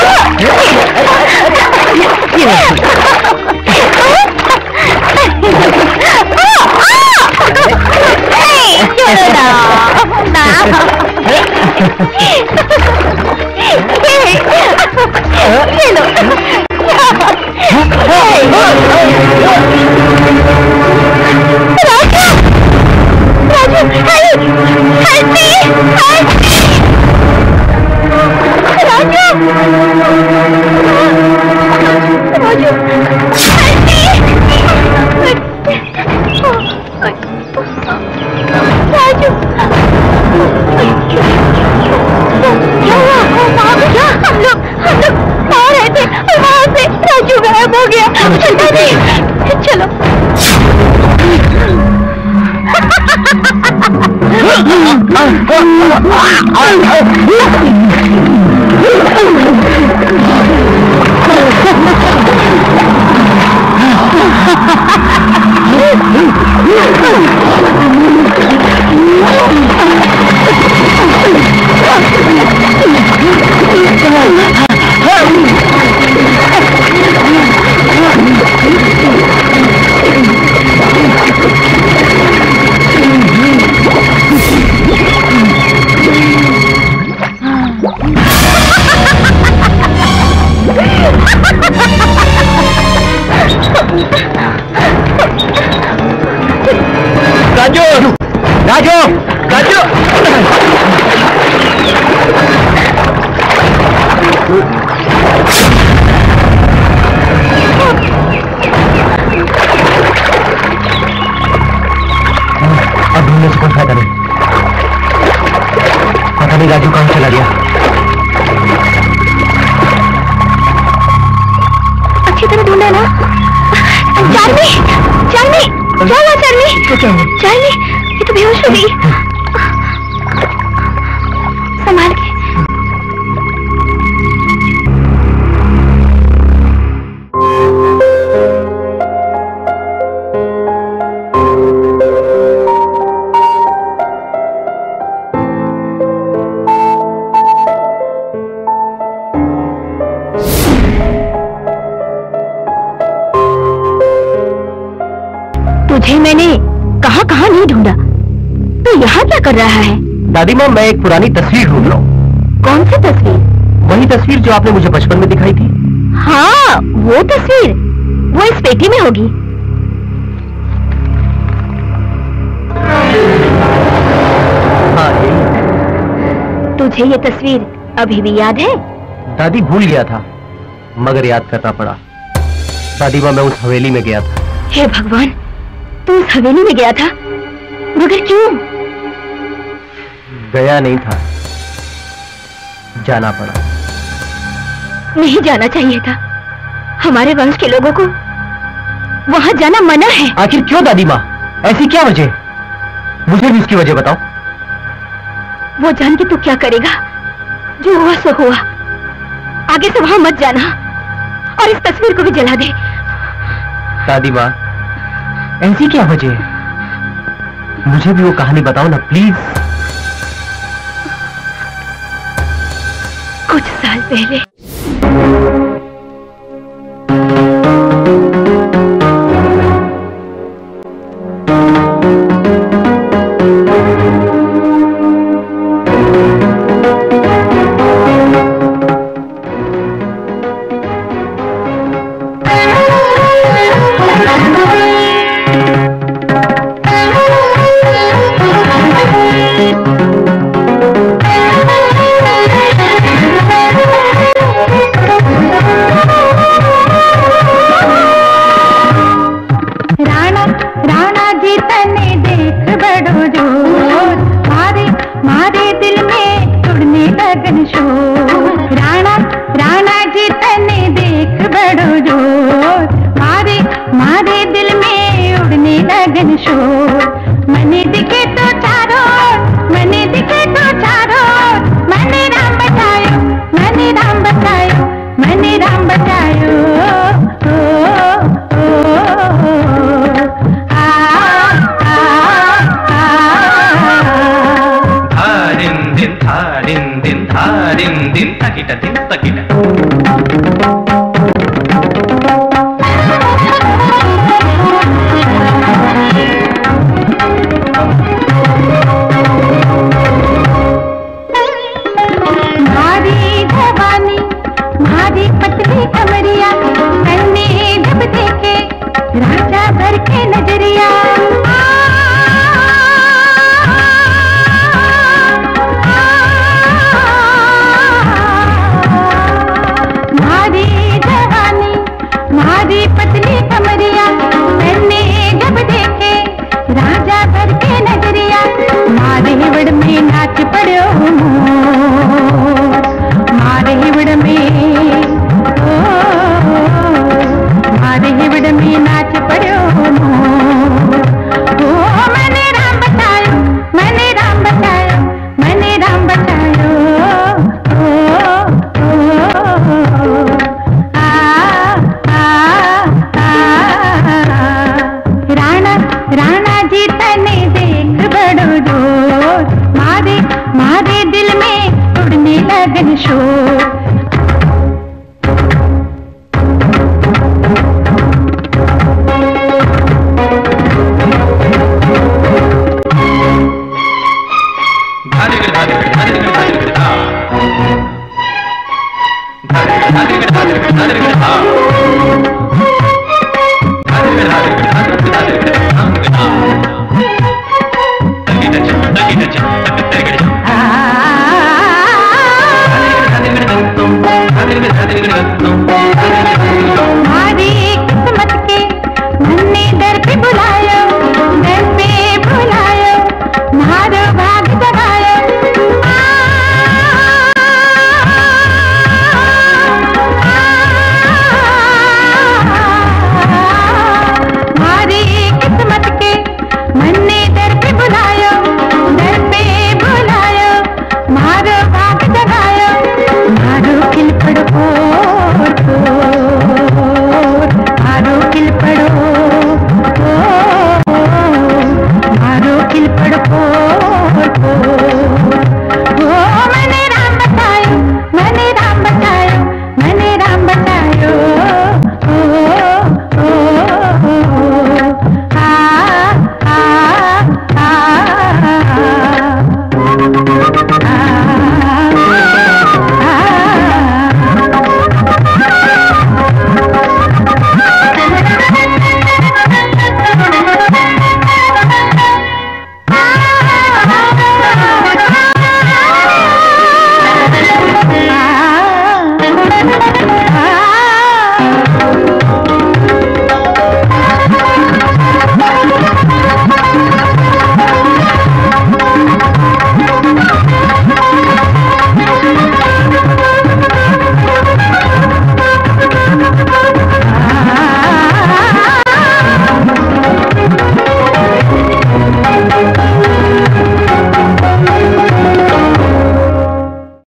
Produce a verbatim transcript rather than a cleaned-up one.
राजू कहाँ चला गया? अच्छी तरह ढूंढा ना? चांदनी, चांदनी, क्या हुआ चांदनी? चांदनी, ये तो बेहोश हो गई। संभाल के। तुझे मैंने कहां कहां नहीं ढूंढा, तो यहाँ क्या कर रहा है? दादी माँ, मैं एक पुरानी तस्वीर ढूंढ रहा हूँ। कौन सी तस्वीर? वही तस्वीर जो आपने मुझे बचपन में दिखाई थी। हाँ, वो तस्वीर, वो इस पेटी में होगी। हाँ, यही। तुझे ये तस्वीर अभी भी याद है? दादी, भूल गया था, मगर याद करना पड़ा। दादी माँ, मैं उस हवेली में गया था। हे भगवान, तू उस हवेली में गया था, मगर क्यों? गया नहीं था, जाना पड़ा। नहीं जाना चाहिए था। हमारे वंश के लोगों को वहां जाना मना है। आखिर क्यों दादी माँ? ऐसी क्या वजह? मुझे भी उसकी वजह बताओ। वो जान के तू क्या करेगा? जो हुआ सो हुआ। आगे से वहां मत जाना, और इस तस्वीर को भी जला दे। दादी माँ, ऐसी क्या वजह है? मुझे भी वो कहानी बताओ ना प्लीज। कुछ साल पहले दिन तकिट दिन तकिट मारी जवानी मारी पतली कमरिया कन्ने जब देखे राजा भर के नजरिया मारी जवानी मारी पतली कमरिया कन्ने जब देखे राजा भर के नजरिया मारे हिवड़ में नाच पड़ो मारे हिवड़ में ओ मारे हिवड़ में नाच पड़ो ओ मैंने राम बतायो मैंने राम बतायो मैंने राम बतायो ओ ओ आ आ आ राणा राणा जी तने देख बड़ो जोर मारे मारे दिल में उड़ने लगन शोर धारे के धारे के धारे के धारे के धा धारे के धारे के धारे के धारे के धा